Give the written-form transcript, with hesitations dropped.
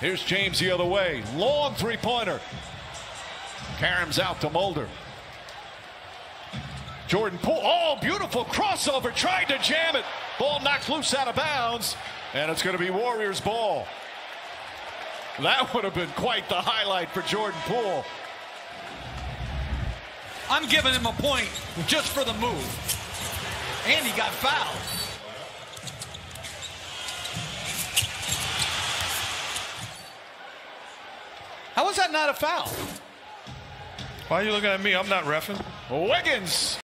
Here's James the other way. Long three-pointer. Karam's out to Mulder. Jordan Poole. Oh, beautiful crossover. Tried to jam it. Ball knocked loose out of bounds. And it's going to be Warriors ball. That would have been quite the highlight for Jordan Poole. I'm giving him a point just for the move. And he got fouled. How is that not a foul? Why are you looking at me? I'm not reffing. Wiggins.